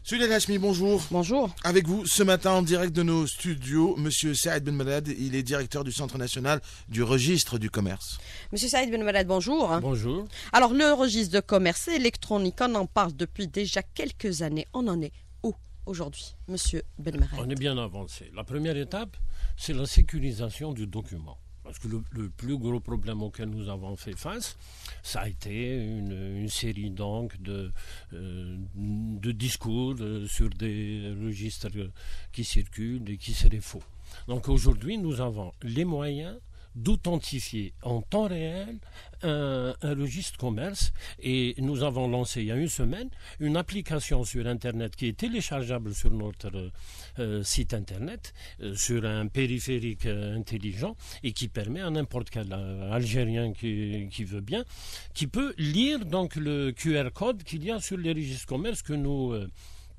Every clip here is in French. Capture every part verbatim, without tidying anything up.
Suley Hachmi, bonjour. Bonjour. Avec vous, ce matin, en direct de nos studios, Monsieur Saïd Benmalad, il est directeur du Centre national du registre du commerce. Monsieur Saïd Benmalad, bonjour. Bonjour. Alors, le registre de commerce électronique, on en parle depuis déjà quelques années. On en est où aujourd'hui, Monsieur Benmalad? On est bien avancé. La première étape, c'est la sécurisation du document. Parce que le, le plus gros problème auquel nous avons fait face, ça a été une, une série donc de, euh, de discours euh, sur des registres qui circulent et qui seraient faux. Donc aujourd'hui, nous avons les moyens d'authentifier en temps réel un, un registre commerce, et nous avons lancé il y a une semaine une application sur Internet qui est téléchargeable sur notre euh, site Internet, euh, sur un périphérique euh, intelligent, et qui permet à n'importe quel euh, Algérien qui, qui veut bien, qui peut lire donc le Q R code qu'il y a sur les registres commerce que nous euh,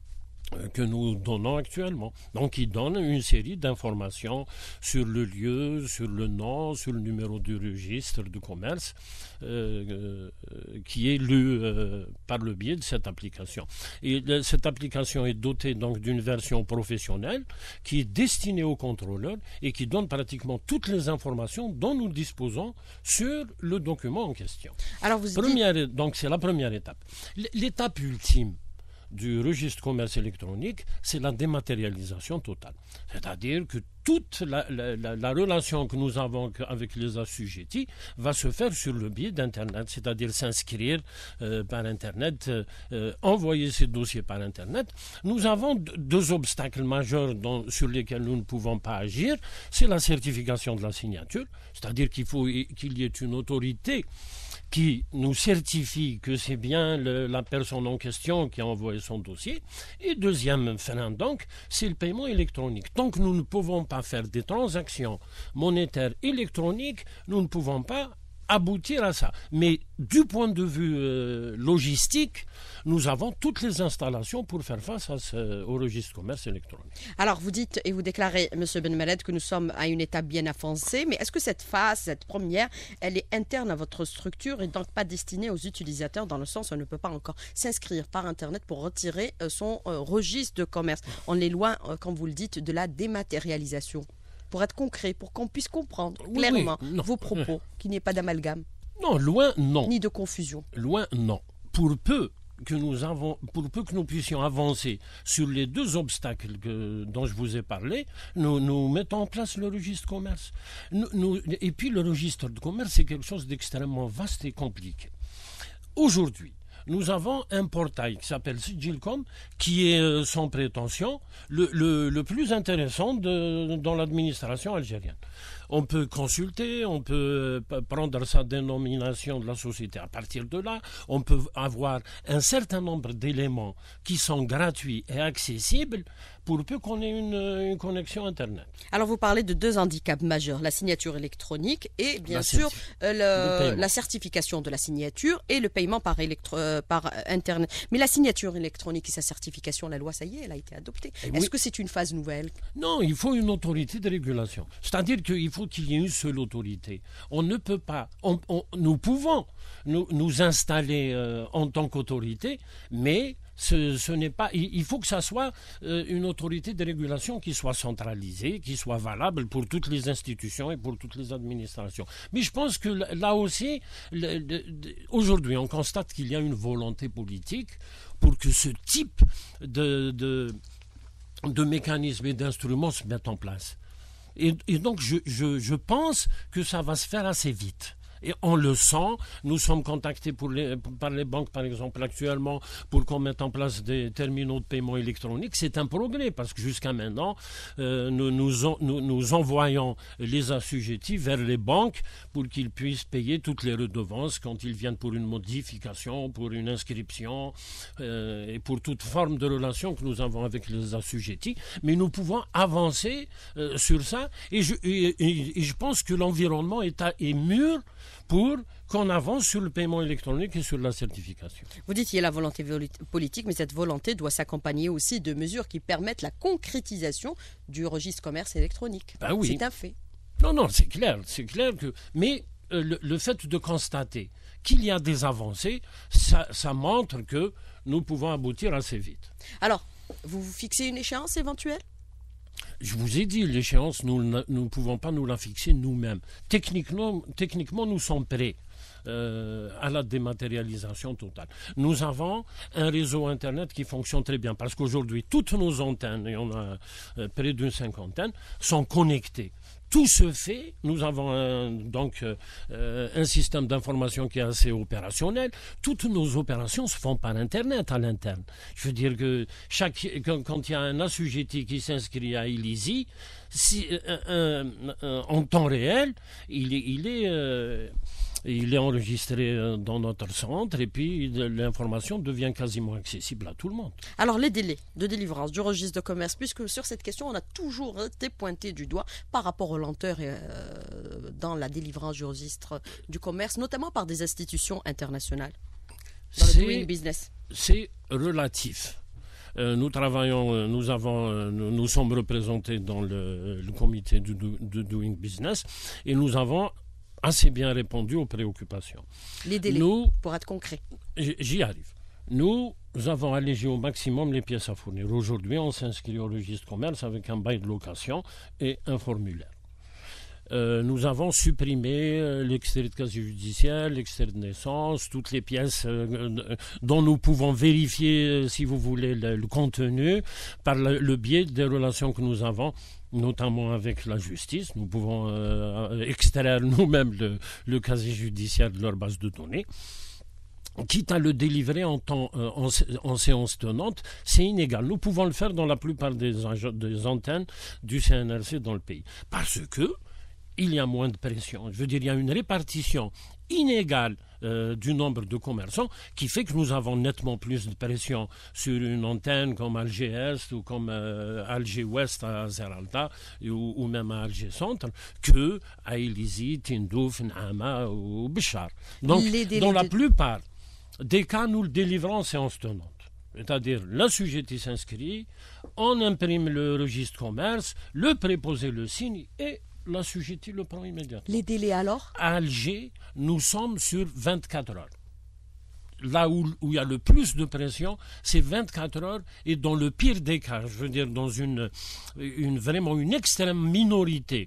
que nous donnons actuellement. Donc il donne une série d'informations sur le lieu, sur le nom, sur le numéro du registre du commerce euh, euh, qui est lu euh, par le biais de cette application. Et euh, cette application est dotée donc d'une version professionnelle qui est destinée aux contrôleurs et qui donne pratiquement toutes les informations dont nous disposons sur le document en question. Alors vous première, dites... Donc c'est la première étape. L'étape ultime du registre commerce électronique, c'est la dématérialisation totale. C'est-à-dire que toute la, la, la, la relation que nous avons avec les assujettis va se faire sur le biais d'Internet, c'est-à-dire s'inscrire euh, par Internet, euh, envoyer ces dossiers par Internet. Nous avons deux obstacles majeurs dont, sur lesquels nous ne pouvons pas agir. C'est la certification de la signature, c'est-à-dire qu'il faut qu'il y ait une autorité qui nous certifie que c'est bien le, la personne en question qui a envoyé son dossier. Et deuxième frein, donc, c'est le paiement électronique. Tant que nous ne pouvons pas faire des transactions monétaires électroniques, nous ne pouvons pas aboutir à ça. Mais du point de vue euh, logistique, nous avons toutes les installations pour faire face à ce, au registre commerce électronique. Alors vous dites et vous déclarez, Monsieur Benmalad, que nous sommes à une étape bien avancée, mais est-ce que cette phase, cette première, elle est interne à votre structure et donc pas destinée aux utilisateurs, dans le sens où on ne peut pas encore s'inscrire par Internet pour retirer son euh, registre de commerce? On est loin, euh, comme vous le dites, de la dématérialisation. Pour être concret, pour qu'on puisse comprendre oui, clairement oui, vos propos, qu'il n'y ait pas d'amalgame. Non, loin, non. Ni de confusion. Loin, non. Pour peu que nous avons, pour peu que nous puissions avancer sur les deux obstacles que, dont je vous ai parlé, nous, nous mettons en place le registre commerce. Nous, nous, et puis le registre de commerce, c'est quelque chose d'extrêmement vaste et compliqué. Aujourd'hui, nous avons un portail qui s'appelle Sigilcom, qui est euh, sans prétention le, le, le plus intéressant de, dans l'administration algérienne. On peut consulter, on peut prendre sa dénomination de la société à partir de là, on peut avoir un certain nombre d'éléments qui sont gratuits et accessibles pour peu qu'on ait une, une connexion Internet. Alors vous parlez de deux handicaps majeurs, la signature électronique et bien la sûr euh, le, le la certification de la signature et le paiement par, électro, euh, par Internet. Mais la signature électronique et sa certification, la loi, ça y est, elle a été adoptée. Et Est-ce oui. que c'est une phase nouvelle? Non, il faut une autorité de régulation. C'est-à-dire qu'il faut qu'il y ait une seule autorité. On ne peut pas, on, on, nous pouvons nous, nous installer euh, en tant qu'autorité, mais ce, ce n'est pas, il, il faut que ça soit euh, une autorité de régulation qui soit centralisée, qui soit valable pour toutes les institutions et pour toutes les administrations. Mais je pense que là aussi, le, le, aujourd'hui, on constate qu'il y a une volonté politique pour que ce type de, de, de mécanismes et d'instruments se mettent en place. Et, et donc, je, je, je pense que ça va se faire assez vite. Et on le sent, nous sommes contactés pour les, par les banques, par exemple, actuellement, pour qu'on mette en place des terminaux de paiement électronique. C'est un progrès, parce que jusqu'à maintenant, euh, nous, nous, en, nous, nous envoyons les assujettis vers les banques pour qu'ils puissent payer toutes les redevances quand ils viennent pour une modification, pour une inscription, euh, et pour toute forme de relation que nous avons avec les assujettis. Mais nous pouvons avancer euh, sur ça, et je, et, et, et je pense que l'environnement est, à, est mûr pour qu'on avance sur le paiement électronique et sur la certification. Vous dites qu'il y a la volonté politique, mais cette volonté doit s'accompagner aussi de mesures qui permettent la concrétisation du registre commerce électronique. Ben oui. C'est un fait. Non, non, c'est clair, c'est clair que... Mais euh, le, le fait de constater qu'il y a des avancées, ça, ça montre que nous pouvons aboutir assez vite. Alors, Vous vous fixez une échéance éventuelle? Je vous ai dit, l'échéance, nous nous ne pouvons pas nous la fixer nous-mêmes. Techniquement, techniquement, nous sommes prêts. Euh, à la dématérialisation totale. Nous avons un réseau Internet qui fonctionne très bien parce qu'aujourd'hui, toutes nos antennes, et on a euh, près d'une cinquantaine, sont connectées. Tout se fait, nous avons un, donc euh, un système d'information qui est assez opérationnel. Toutes nos opérations se font par Internet à l'interne. Je veux dire que chaque, quand, quand il y a un assujetti qui s'inscrit à Illizi, si, euh, euh, euh, en temps réel, il est... Il est euh, Il est enregistré dans notre centre et puis l'information devient quasiment accessible à tout le monde. Alors les délais de délivrance du registre de commerce, puisque sur cette question on a toujours été pointé du doigt par rapport aux lenteurs euh, dans la délivrance du registre du commerce, notamment par des institutions internationales dans le doing business. C'est relatif. Euh, nous travaillons, nous avons, euh, nous, nous sommes représentés dans le, le comité de, de doing business et nous avons assez bien répondu aux préoccupations. Les délais, nous, pour être concret. J'y arrive. Nous avons allégé au maximum les pièces à fournir. Aujourd'hui, on s'inscrit au registre commerce avec un bail de location et un formulaire. Euh, nous avons supprimé euh, l'extrait de casier judiciaire, l'extrait de naissance, toutes les pièces euh, dont nous pouvons vérifier, euh, si vous voulez, le, le contenu par le, le biais des relations que nous avons, notamment avec la justice. Nous pouvons euh, extraire nous-mêmes le, le casier judiciaire de leur base de données. Quitte à le délivrer en, temps, euh, en, en séance tenante, c'est inégal. Nous pouvons le faire dans la plupart des, des antennes du C N R C dans le pays. Parce que il y a moins de pression. Je veux dire, il y a une répartition inégale euh, du nombre de commerçants qui fait que nous avons nettement plus de pression sur une antenne comme Alger Est ou comme euh, Alger Ouest à Zeralta ou, ou même à Alger Centre que à Illizi, Tindouf, N'Ama ou Béchar. Donc, dans la plupart des cas, nous le délivrons en séance tenante. C'est-à-dire, l'assujetti s'inscrit, on imprime le registre commerce, le préposé le signe et l'assujetti le prend immédiatement. Les délais alors? À Alger, nous sommes sur vingt-quatre heures. Là où, où il y a le plus de pression, c'est vingt-quatre heures et dans le pire des cas, je veux dire dans une, une vraiment une extrême minorité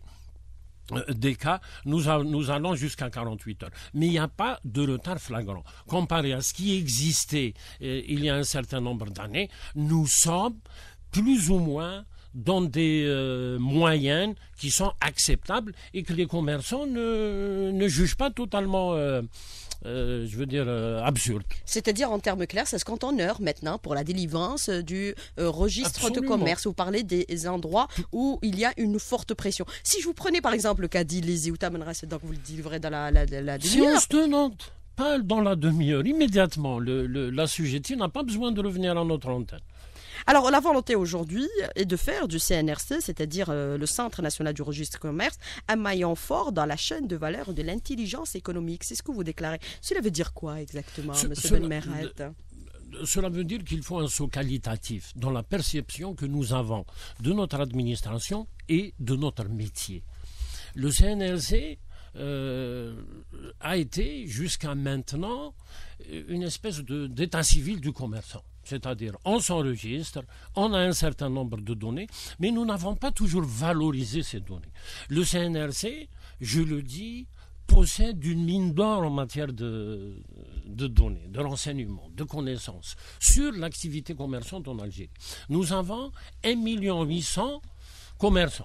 des cas, nous, a, nous allons jusqu'à quarante-huit heures. Mais il n'y a pas de retard flagrant. Comparé à ce qui existait euh, il y a un certain nombre d'années, nous sommes plus ou moins dans des euh, moyennes qui sont acceptables et que les commerçants ne, ne jugent pas totalement, euh, euh, je veux dire, euh, absurdes. C'est-à-dire, en termes clairs, ça se compte en heures maintenant pour la délivrance du euh, registre Absolument. de commerce. Vous parlez des endroits où il y a une forte pression. Si je vous prenais par exemple le cas d'Illizi ou Tamanrasset, donc vous le délivrez dans la, la, la, la demi-heure. C'est tenante, pas dans la demi-heure, immédiatement. Le, le, l'assujetti n'a pas besoin de revenir à notre antenne. Alors, la volonté aujourd'hui est de faire du C N R C, c'est-à-dire euh, le Centre national du registre commerce, un maillon fort dans la chaîne de valeur de l'intelligence économique. C'est ce que vous déclarez. Cela veut dire quoi exactement, M. Ben Merad? Cela veut dire qu'il faut un saut qualitatif dans la perception que nous avons de notre administration et de notre métier. Le C N R C euh, a été jusqu'à maintenant une espèce de, d'état civil du commerçant. C'est-à-dire, on s'enregistre, on a un certain nombre de données, mais nous n'avons pas toujours valorisé ces données. Le C N R C, je le dis, possède une mine d'or en matière de, de données, de renseignements, de connaissances sur l'activité commerçante en Algérie. Nous avons un million huit cents commerçants.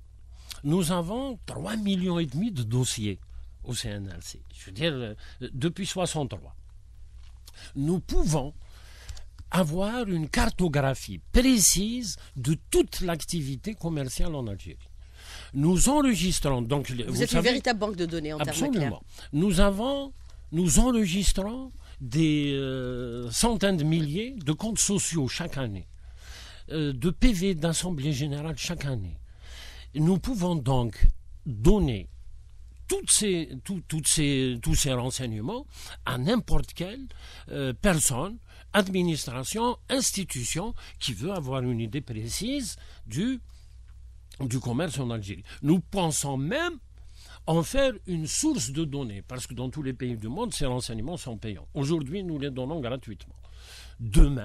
Nous avons trois millions et demi de dossiers au C N R C. Je veux dire, depuis soixante-trois. Nous pouvons avoir une cartographie précise de toute l'activité commerciale en Algérie. Nous enregistrons donc... Vous, vous êtes savez, une véritable banque de données en termes clairs. Absolument. Nous avons, nous enregistrons des euh, centaines de milliers de comptes sociaux chaque année, euh, de P V d'Assemblée Générale chaque année. Nous pouvons donc donner toutes ces, tout, toutes ces, tous ces renseignements à n'importe quelle euh, personne, administration, institution qui veut avoir une idée précise du, du commerce en Algérie. Nous pensons même en faire une source de données, parce que dans tous les pays du monde, ces renseignements sont payants. Aujourd'hui, nous les donnons gratuitement. Demain,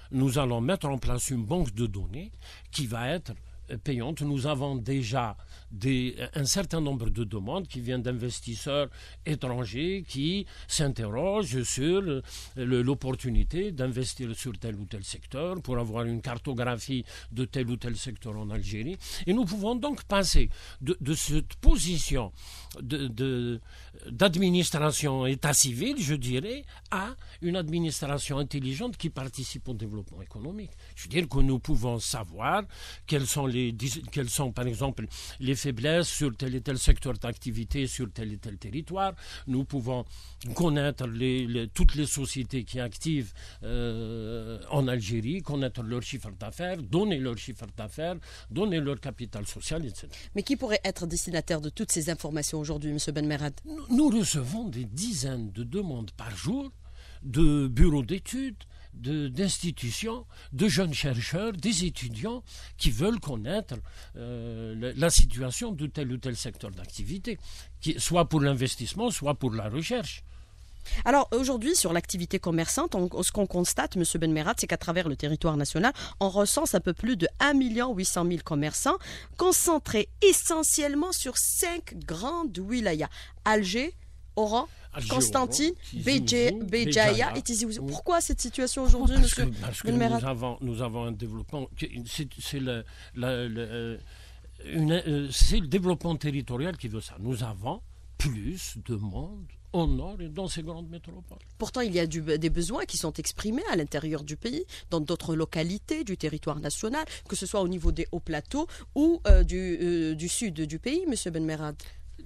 nous allons mettre en place une banque de données qui va être payante. Nous avons déjà des, un certain nombre de demandes qui viennent d'investisseurs étrangers qui s'interrogent sur le, l'opportunité d'investir sur tel ou tel secteur pour avoir une cartographie de tel ou tel secteur en Algérie. Et nous pouvons donc passer de, de cette position de, de, d'administration état civil, je dirais, à une administration intelligente qui participe au développement économique. Je veux dire que nous pouvons savoir quels sont les, quelles sont, par exemple, les faiblesses sur tel et tel secteur d'activité, sur tel et tel territoire. Nous pouvons connaître les, les, toutes les sociétés qui activent euh, en Algérie, connaître leur chiffre d'affaires, donner leur chiffre d'affaires, donner leur capital social, et cetera. Mais qui pourrait être destinataire de toutes ces informations aujourd'hui, M. Benmerad? Nous, nous recevons des dizaines de demandes par jour de bureaux d'études, De, d'institutions, de jeunes chercheurs, des étudiants qui veulent connaître euh, la, la situation de tel ou tel secteur d'activité, qui, soit pour l'investissement, soit pour la recherche. Alors aujourd'hui, sur l'activité commerçante, on, ce qu'on constate, M. Benmerad, c'est qu'à travers le territoire national, on recense un peu plus de un million huit cent mille commerçants, concentrés essentiellement sur cinq grandes wilayas. Alger, Oran, Constantine, Béjaïa et Tizi Ouzou. Pourquoi cette situation aujourd'hui, parce monsieur que, parce que nous avons, nous avons un développement, c'est, c'est, le, le, le, une, c'est le développement territorial qui veut ça. Nous avons plus de monde au nord et dans ces grandes métropoles. Pourtant, il y a du, des besoins qui sont exprimés à l'intérieur du pays, dans d'autres localités du territoire national, que ce soit au niveau des hauts plateaux ou euh, du, euh, du sud du pays, monsieur Benmerad.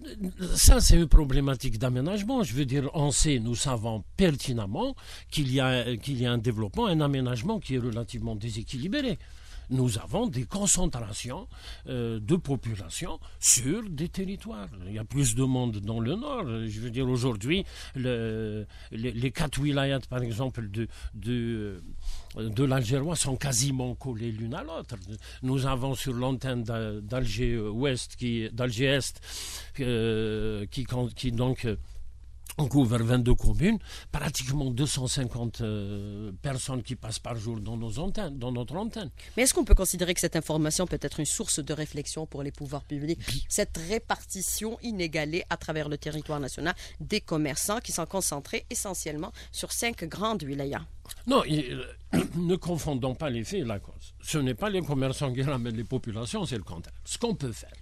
Ça, c'est une problématique d'aménagement. Je veux dire, on sait, nous savons pertinemment qu'il y a, qu'il y a un développement, un aménagement qui est relativement déséquilibré. Nous avons des concentrations euh, de population sur des territoires. Il y a plus de monde dans le nord. Je veux dire, aujourd'hui, le, les, les quatre wilayats, par exemple, de, de, de l'Algérois sont quasiment collés l'une à l'autre. Nous avons sur l'antenne d'Alger Ouest, qui, d'Alger Est, euh, qui, qui donc... On couvre vingt-deux communes, pratiquement deux cent cinquante euh, personnes qui passent par jour dans, nos antennes, dans notre antenne. Mais est-ce qu'on peut considérer que cette information peut être une source de réflexion pour les pouvoirs publics? Cette répartition inégalée à travers le territoire national des commerçants qui sont concentrés essentiellement sur cinq grandes wilayas. Non, il, euh, ne confondons pas les faits et la cause. Ce n'est pas les commerçants qui ramènent les populations, c'est le contraire. Ce qu'on peut faire,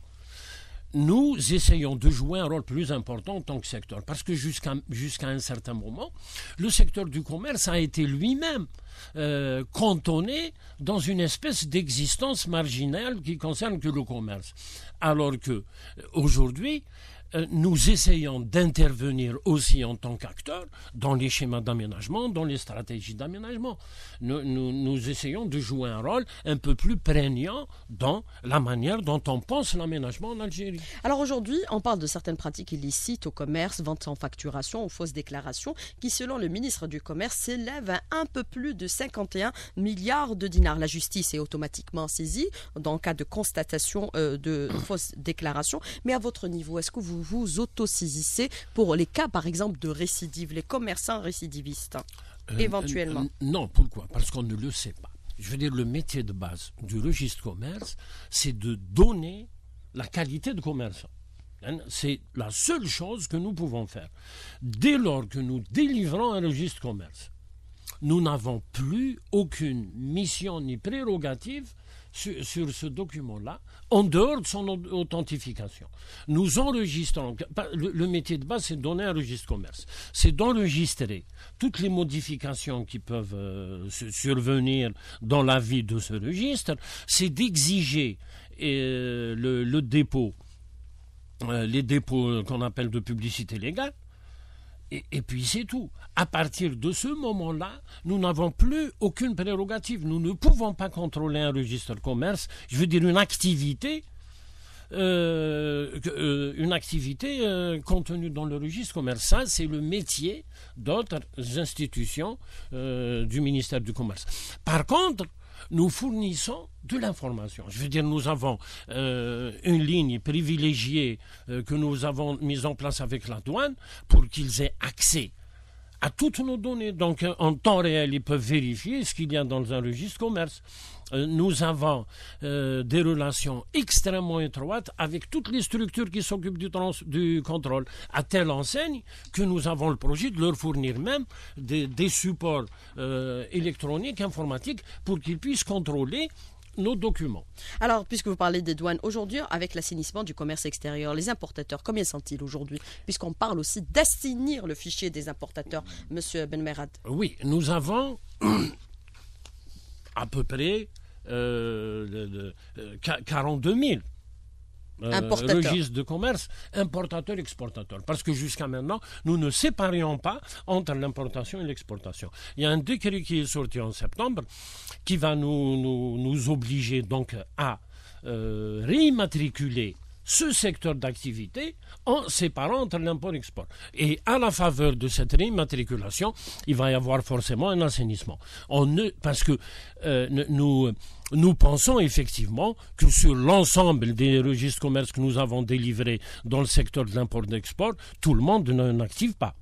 nous essayons de jouer un rôle plus important en tant que secteur, parce que jusqu'à, jusqu'à un certain moment, le secteur du commerce a été lui-même euh, cantonné dans une espèce d'existence marginale qui concerne que le commerce. Alors que aujourd'hui, nous essayons d'intervenir aussi en tant qu'acteurs dans les schémas d'aménagement, dans les stratégies d'aménagement. Nous, nous, nous essayons de jouer un rôle un peu plus prégnant dans la manière dont on pense l'aménagement en Algérie. Alors aujourd'hui, on parle de certaines pratiques illicites au commerce, vente sans facturation ou fausses déclarations, qui selon le ministre du Commerce s'élèvent à un peu plus de cinquante et un milliards de dinars. La justice est automatiquement saisie dans le cas de constatation euh, de fausses déclarations. Mais à votre niveau, est-ce que vous vous autosaisissez pour les cas, par exemple, de récidive, les commerçants récidivistes, euh, éventuellement euh, Non, pourquoi? Parce qu'on ne le sait pas. Je veux dire, le métier de base du registre commerce, c'est de donner la qualité de commerçant. C'est la seule chose que nous pouvons faire. Dès lors que nous délivrons un registre commerce, nous n'avons plus aucune mission ni prérogative Sur, sur ce document-là, en dehors de son authentification. Nous enregistrons, le, le métier de base, c'est de donner un registre commerce. C'est d'enregistrer toutes les modifications qui peuvent euh, survenir dans la vie de ce registre. C'est d'exiger euh, le, le dépôt, euh, les dépôts qu'on appelle de publicité légale. Et, et puis c'est tout. À partir de ce moment-là, nous n'avons plus aucune prérogative. Nous ne pouvons pas contrôler un registre de commerce. Je veux dire une activité, euh, euh, une activité euh, contenue dans le registre commerce. Ça, c'est le métier d'autres institutions euh, du ministère du Commerce. Par contre, nous fournissons de l'information. Je veux dire, nous avons euh, une ligne privilégiée euh, que nous avons mise en place avec la douane pour qu'ils aient accès à toutes nos données. Donc, en temps réel, ils peuvent vérifier ce qu'il y a dans un registre commerce. Euh, nous avons euh, des relations extrêmement étroites avec toutes les structures qui s'occupent du, trans- du contrôle, à telle enseigne que nous avons le projet de leur fournir même des, des supports euh, électroniques, informatiques, pour qu'ils puissent contrôler nos documents. Alors, puisque vous parlez des douanes, aujourd'hui, avec l'assainissement du commerce extérieur, les importateurs, combien sont-ils aujourd'hui? Puisqu'on parle aussi d'assainir le fichier des importateurs, Monsieur Benmerad. Oui, nous avons à peu près euh, le, le, euh, quarante-deux mille euh, registres de commerce, importateurs, exportateurs. Parce que jusqu'à maintenant, nous ne séparions pas entre l'importation et l'exportation. Il y a un décret qui est sorti en septembre qui va nous, nous, nous obliger donc à euh, réimmatriculer ce secteur d'activité en séparant entre l'import et l'export. Et à la faveur de cette réimmatriculation, il va y avoir forcément un assainissement. On ne, parce que euh, nous, nous pensons effectivement que sur l'ensemble des registres commerce que nous avons délivrés dans le secteur de l'import et de l'export, tout le monde n'active pas.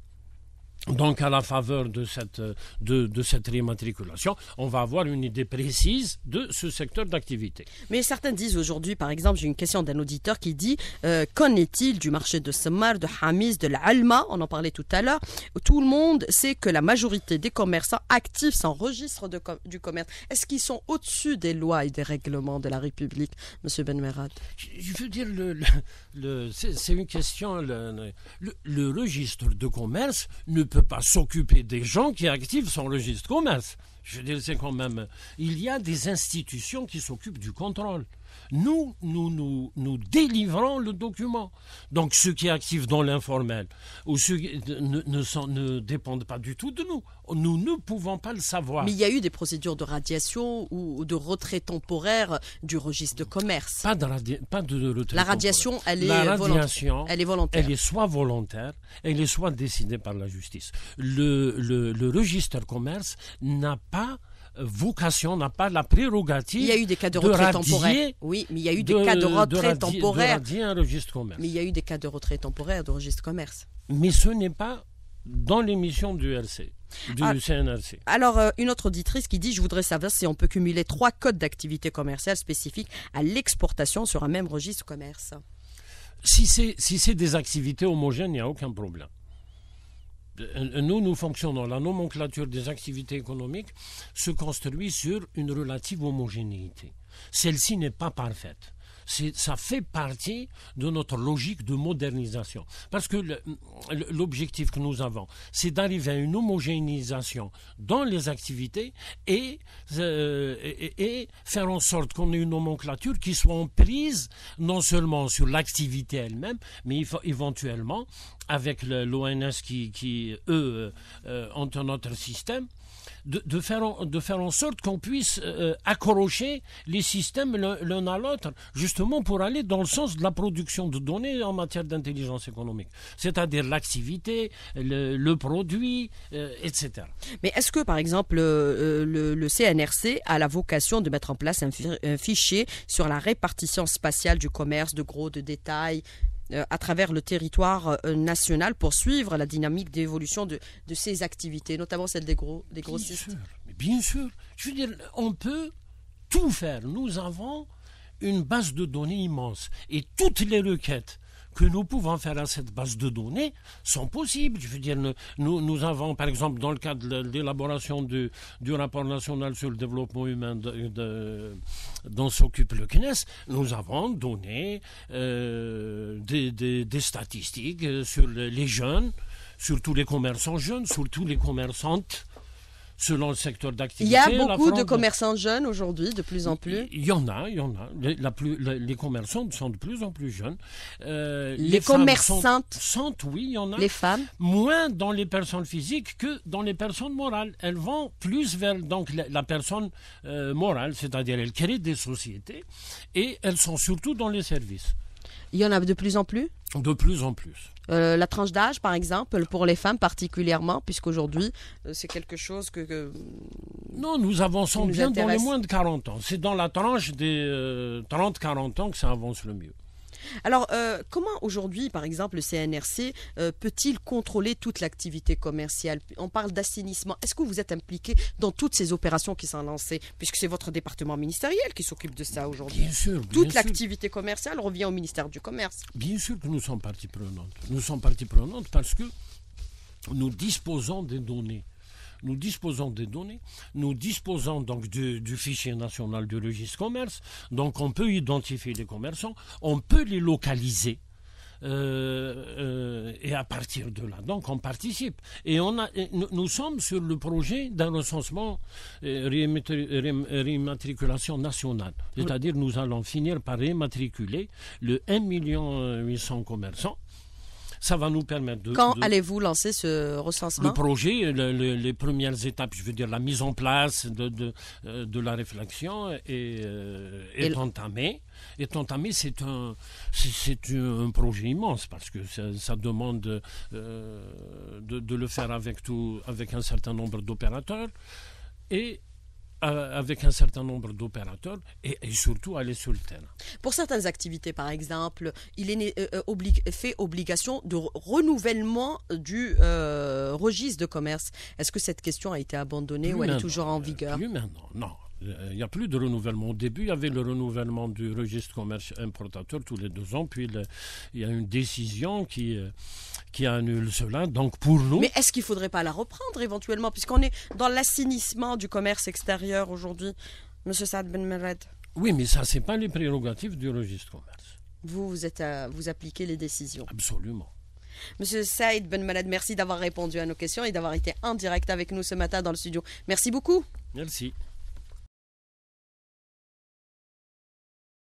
Donc, à la faveur de cette, de, de cette réimmatriculation, on va avoir une idée précise de ce secteur d'activité. Mais certains disent aujourd'hui, par exemple, j'ai une question d'un auditeur qui dit euh, qu'en est-il du marché de Samar, de Hamis, de l'Alma? On en parlait tout à l'heure. Tout le monde sait que la majorité des commerçants actifs sont registres de com- du commerce. Est-ce qu'ils sont au-dessus des lois et des règlements de la République, M. Benmerad? Je veux dire, le, le, le, c'est, c'est une question. Le, le, le registre de commerce ne peut pas s'occuper des gens qui activent son registre commerce. Je veux dire, c'est quand même... Il y a des institutions qui s'occupent du contrôle. Nous, nous, nous, nous délivrons le document. Donc, ceux qui activent dans l'informel ou ceux qui ne, ne, sont, ne dépendent pas du tout de nous. Nous ne pouvons pas le savoir. Mais il y a eu des procédures de radiation ou de retrait temporaire du registre de commerce. Pas de, radi- pas de retrait La radiation, elle est, la radiation, elle est volontaire. Elle est soit volontaire, elle est soit décidée par la justice. Le, le, le registre commerce n'a pas vocation, n'a pas la prérogative. Il y a eu des cas de, de retrait radier, temporaire. Oui, mais il y a eu des de, cas de retrait de radier, temporaire. De radier un registre commerce. Mais il y a eu des cas de retrait temporaire de registre commerce. Mais ce n'est pas dans l'émission du R C, du ah, C N R C. Alors, euh, une autre auditrice qui dit, je voudrais savoir si on peut cumuler trois codes d'activité commerciale spécifiques à l'exportation sur un même registre commerce. Si c'est, si c'est des activités homogènes, il n'y a aucun problème. Nous, nous fonctionnons. La nomenclature des activités économiques se construit sur une relative homogénéité. Celle-ci n'est pas parfaite. C'est, ça fait partie de notre logique de modernisation. Parce que le, l'objectif que nous avons, c'est d'arriver à une homogénéisation dans les activités et, euh, et, et faire en sorte qu'on ait une nomenclature qui soit en prise non seulement sur l'activité elle-même, mais éventuellement avec le, l'O N S qui, qui eux, euh, ont un autre système. De, de, faire en, de faire en sorte qu'on puisse euh, accrocher les systèmes l'un, l'un à l'autre, justement pour aller dans le sens de la production de données en matière d'intelligence économique, c'est-à-dire l'activité, le, le produit, euh, et cetera. Mais est-ce que, par exemple, euh, le, le C N R C a la vocation de mettre en place un, fi- un fichier sur la répartition spatiale du commerce, de gros, de détail, à travers le territoire national pour suivre la dynamique d'évolution de, de ces activités, notamment celle des, gros, des grossistes? Bien sûr, mais bien sûr. Je veux dire, on peut tout faire. Nous avons une base de données immense et toutes les requêtes que nous pouvons faire à cette base de données sont possibles. Je veux dire, nous, nous avons, par exemple, dans le cadre de l'élaboration du, du rapport national sur le développement humain de, de, dont s'occupe le C N E S, nous avons donné euh, des, des, des statistiques sur les jeunes, sur tous les commerçants jeunes, sur tous les commerçantes, selon le secteur d'activité. Il y a beaucoup de commerçants jeunes aujourd'hui, de plus en plus. Il y en a, il y en a. Les, la plus, les, les commerçants sont de plus en plus jeunes. Euh, les, les commerçantes sont, sont, oui, il y en a. Les femmes. Moins dans les personnes physiques que dans les personnes morales. Elles vont plus vers donc, la, la personne euh, morale, c'est-à-dire elles créent des sociétés et elles sont surtout dans les services. Il y en a de plus en plus? De plus en plus. Euh, la tranche d'âge, par exemple, pour les femmes particulièrement, puisqu'aujourd'hui, euh, c'est quelque chose que... que non, nous avançons nous bien intéresse. Dans les moins de quarante ans. C'est dans la tranche des euh, trente à quarante ans que ça avance le mieux. Alors, euh, comment aujourd'hui, par exemple, le C N R C euh, peut-il contrôler toute l'activité commerciale? On parle d'assainissement. Est-ce que vous êtes impliqué dans toutes ces opérations qui sont lancées, puisque c'est votre département ministériel qui s'occupe de ça aujourd'hui? Bien sûr. Bien Toute sûr. l'activité commerciale revient au ministère du Commerce. Bien sûr que nous sommes partie prenante. Nous sommes partie prenante parce que nous disposons des données. Nous disposons des données, nous disposons donc du, du fichier national du registre commerce, donc on peut identifier les commerçants, on peut les localiser. Euh, euh, et à partir de là, donc on participe. Et on a, et nous, nous sommes sur le projet d'un recensement euh, réimmatriculation nationale. C'est-à-dire nous allons finir par réimmatriculer le un million huit cents commerçants. Ça va nous permettre de... Quand de, allez-vous lancer ce recensement? Le projet, le, le, les premières étapes, je veux dire la mise en place de, de, de la réflexion est, euh, est Et entamée. Est entamée, c'est un, c'est un projet immense parce que ça, ça demande euh, de, de le faire avec, tout, avec un certain nombre d'opérateurs et avec un certain nombre d'opérateurs et, et surtout aller sur le terrain. Pour certaines activités, par exemple, il est euh, oblig fait obligation de renouvellement du euh, registre de commerce. Est-ce que cette question a été abandonnée Plus ou elle est maintenant, toujours en vigueur? Plus maintenant, non. Il n'y a plus de renouvellement. Au début, il y avait le renouvellement du registre commerce importateur tous les deux ans. Puis le, il y a une décision qui, qui annule cela. Donc pour nous... Mais est-ce qu'il ne faudrait pas la reprendre éventuellement, puisqu'on est dans l'assainissement du commerce extérieur aujourd'hui, Monsieur Saad Ben Meled? Oui, mais ça, ce n'est pas les prérogatives du registre commerce. Vous, vous, êtes à, vous appliquez les décisions. Absolument. Monsieur Saïd Ben Meled, merci d'avoir répondu à nos questions et d'avoir été en direct avec nous ce matin dans le studio. Merci beaucoup. Merci.